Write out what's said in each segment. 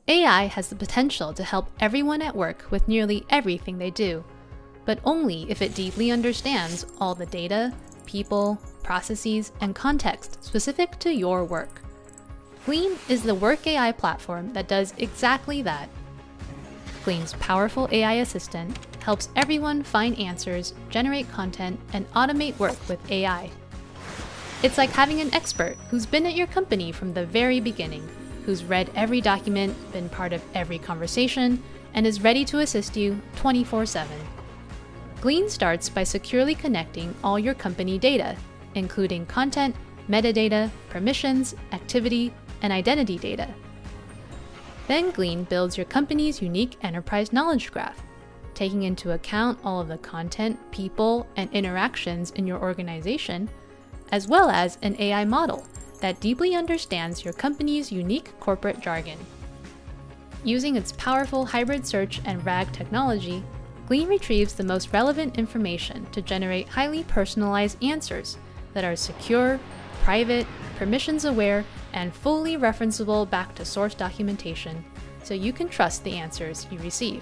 AI has the potential to help everyone at work with nearly everything they do, but only if it deeply understands all the data, people, processes, and context specific to your work. Glean is the work AI platform that does exactly that. Glean's powerful AI assistant helps everyone find answers, generate content, and automate work with AI. It's like having an expert who's been at your company from the very beginning, who's read every document, been part of every conversation, and is ready to assist you 24/7. Glean starts by securely connecting all your company data, including content, metadata, permissions, activity, and identity data. Then Glean builds your company's unique enterprise knowledge graph, taking into account all of the content, people, and interactions in your organization, as well as an AI model that deeply understands your company's unique corporate jargon. Using its powerful hybrid search and RAG technology, Glean retrieves the most relevant information to generate highly personalized answers that are secure, private, permissions-aware, and fully referenceable back to source documentation, so you can trust the answers you receive.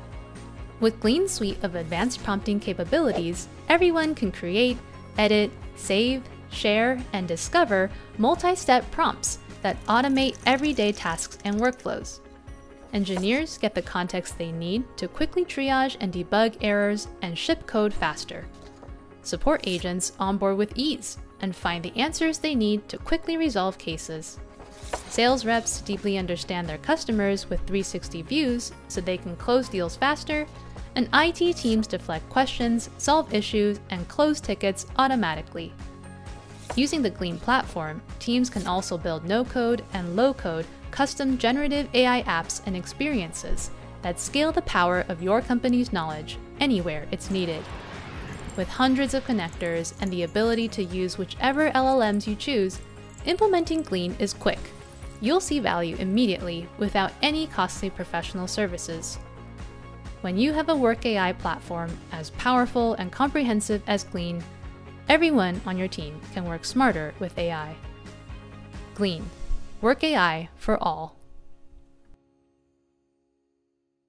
With Glean's suite of advanced prompting capabilities, everyone can create, edit, save, share, and discover multi-step prompts that automate everyday tasks and workflows. Engineers get the context they need to quickly triage and debug errors and ship code faster. Support agents onboard with ease and find the answers they need to quickly resolve cases. Sales reps deeply understand their customers with 360 views so they can close deals faster, and IT teams deflect questions, solve issues, and close tickets automatically. Using the Glean platform, teams can also build no-code and low-code custom generative AI apps and experiences that scale the power of your company's knowledge anywhere it's needed. With hundreds of connectors and the ability to use whichever LLMs you choose, implementing Glean is quick. You'll see value immediately without any costly professional services. When you have a work AI platform as powerful and comprehensive as Glean, everyone on your team can work smarter with AI. Glean, work AI for all.